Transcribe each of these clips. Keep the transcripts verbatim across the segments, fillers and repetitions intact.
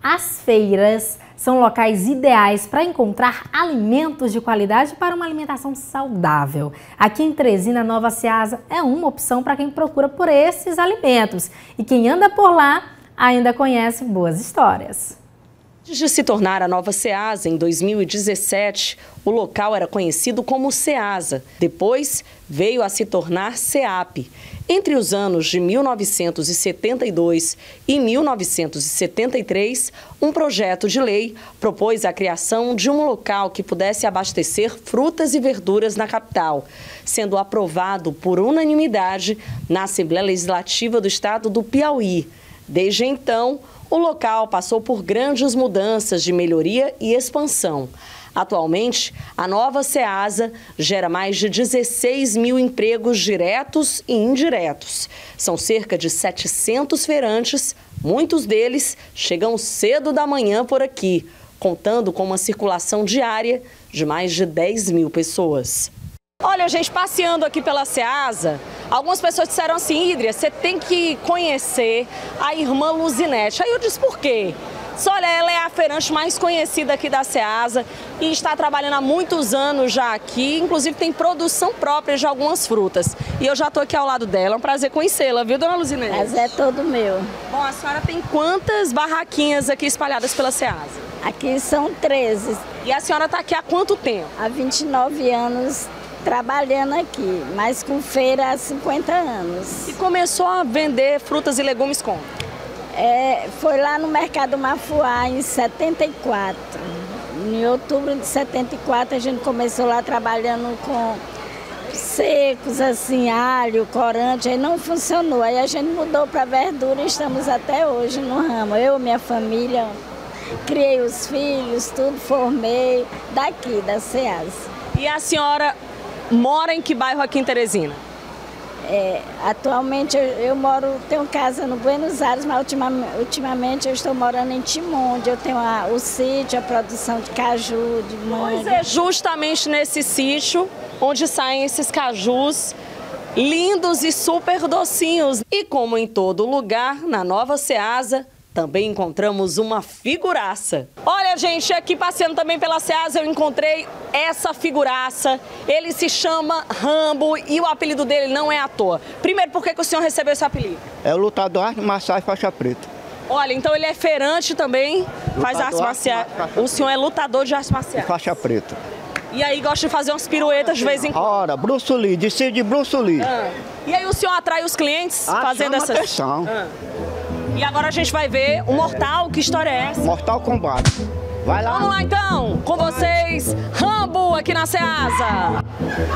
As feiras são locais ideais para encontrar alimentos de qualidade para uma alimentação saudável. Aqui em Teresina, Nova Ceasa é uma opção para quem procura por esses alimentos. E quem anda por lá ainda conhece boas histórias. Antes de se tornar a Nova Ceasa, em dois mil e dezessete, o local era conhecido como Ceasa. Depois, veio a se tornar CEAP. Entre os anos de mil novecentos e setenta e dois e mil novecentos e setenta e três, um projeto de lei propôs a criação de um local que pudesse abastecer frutas e verduras na capital, sendo aprovado por unanimidade na Assembleia Legislativa do Estado do Piauí. Desde então, o local passou por grandes mudanças de melhoria e expansão. Atualmente, a Nova Ceasa gera mais de dezesseis mil empregos diretos e indiretos. São cerca de setecentos feirantes, muitos deles chegam cedo da manhã por aqui, contando com uma circulação diária de mais de dez mil pessoas. Olha, gente, passeando aqui pela Ceasa, algumas pessoas disseram assim: Hídria, você tem que conhecer a irmã Luzinete. Aí eu disse, por quê? Olha, ela é a feirante mais conhecida aqui da Ceasa e está trabalhando há muitos anos já aqui, inclusive tem produção própria de algumas frutas. E eu já estou aqui ao lado dela, é um prazer conhecê-la, viu, dona Luzinete? Mas é todo meu. Bom, a senhora tem quantas barraquinhas aqui espalhadas pela Ceasa? Aqui são treze. E a senhora está aqui há quanto tempo? Há vinte e nove anos trabalhando aqui, mas com feira há cinquenta anos. E começou a vender frutas e legumes como? É, foi lá no Mercado Mafuá em setenta e quatro. Em outubro de setenta e quatro a gente começou lá trabalhando com secos, assim, alho, corante, aí não funcionou. Aí a gente mudou para verdura e estamos até hoje no ramo. Eu, minha família, criei os filhos, tudo, formei daqui, da Ceasa. E a senhora mora em que bairro aqui em Teresina? É, atualmente eu, eu moro, tenho casa no Buenos Aires, mas ultimamente, ultimamente eu estou morando em Timon, onde eu tenho a, o sítio, a produção de caju, de manga. Pois é, justamente nesse sítio onde saem esses cajus lindos e super docinhos. E como em todo lugar, na Nova Ceasa, também encontramos uma figuraça. Olha, gente, aqui passeando também pela Ceasa, eu encontrei essa figuraça. Ele se chama Rambo e o apelido dele não é à toa. Primeiro, por que que o senhor recebeu esse apelido? É o lutador arte marcial e faixa preta. Olha, então ele é feirante também, lutador, faz artes marciais. O senhor é lutador de artes marciais. E faixa preta. E aí gosta de fazer umas piruetas de vez em quando? Ora, Bruce Lee, de de Bruce Lee. Ah. E aí o senhor atrai os clientes ah, fazendo essas... atenção. Ah. E agora a gente vai ver o Mortal, que história é essa? Mortal Kombat. Vai lá. Vamos lá então, com vocês, Rambo aqui na Ceasa.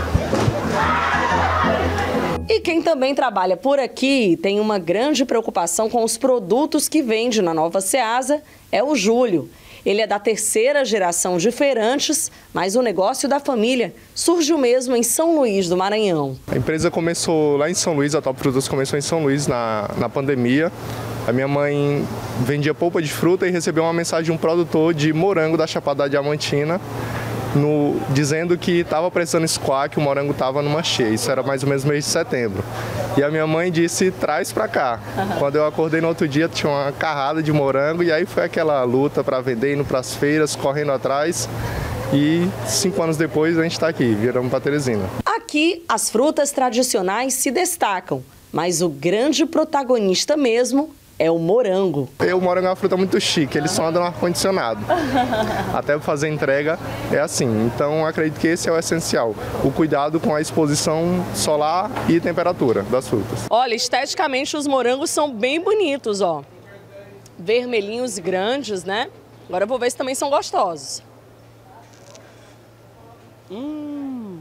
E quem também trabalha por aqui tem uma grande preocupação com os produtos que vende na Nova Ceasa é o Júlio. Ele é da terceira geração de feirantes, mas o negócio da família surgiu mesmo em São Luís do Maranhão. A empresa começou lá em São Luís, a Top Produtos começou em São Luís na, na pandemia. A minha mãe vendia polpa de fruta e recebeu uma mensagem de um produtor de morango da Chapada Diamantina, no, dizendo que estava precisando escoar, que o morango estava numa cheia. Isso era mais ou menos mês de setembro. E a minha mãe disse, traz para cá. Uhum. Quando eu acordei no outro dia, tinha uma carrada de morango e aí foi aquela luta para vender, indo para as feiras, correndo atrás. E cinco anos depois a gente está aqui, viramos para Teresina. Aqui as frutas tradicionais se destacam, mas o grande protagonista mesmo é o morango. E o morango é uma fruta muito chique, ele só anda no ar-condicionado. Até para fazer entrega é assim. Então acredito que esse é o essencial. O cuidado com a exposição solar e temperatura das frutas. Olha, esteticamente os morangos são bem bonitos, ó. Vermelhinhos grandes, né? Agora eu vou ver se também são gostosos. Hum.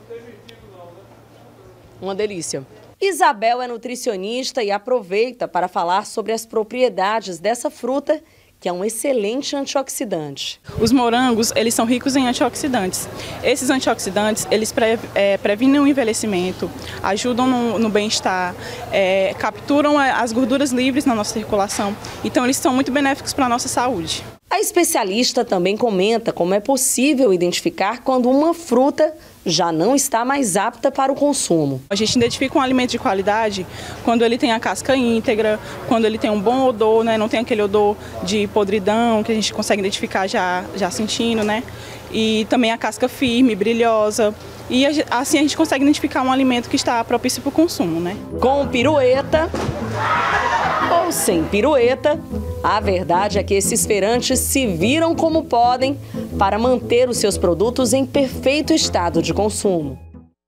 Uma delícia. Isabel é nutricionista e aproveita para falar sobre as propriedades dessa fruta, que é um excelente antioxidante. Os morangos, eles são ricos em antioxidantes. Esses antioxidantes, eles pre, é, previnem o envelhecimento, ajudam no, no bem-estar, é, capturam as gorduras livres na nossa circulação. Então, eles são muito benéficos para a nossa saúde. A especialista também comenta como é possível identificar quando uma fruta já não está mais apta para o consumo. A gente identifica um alimento de qualidade quando ele tem a casca íntegra, quando ele tem um bom odor, né? Não tem aquele odor de podridão que a gente consegue identificar já, já sentindo, né? E também a casca firme, brilhosa. E assim a gente consegue identificar um alimento que está propício para o consumo, né? Com pirueta ou sem pirueta, a verdade é que esses feirantes se viram como podem para manter os seus produtos em perfeito estado de consumo.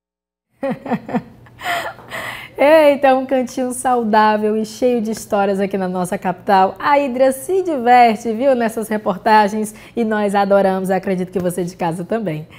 Eita, um cantinho saudável e cheio de histórias aqui na nossa capital. A Hídria se diverte, viu, nessas reportagens e nós adoramos. Acredito que você de casa também.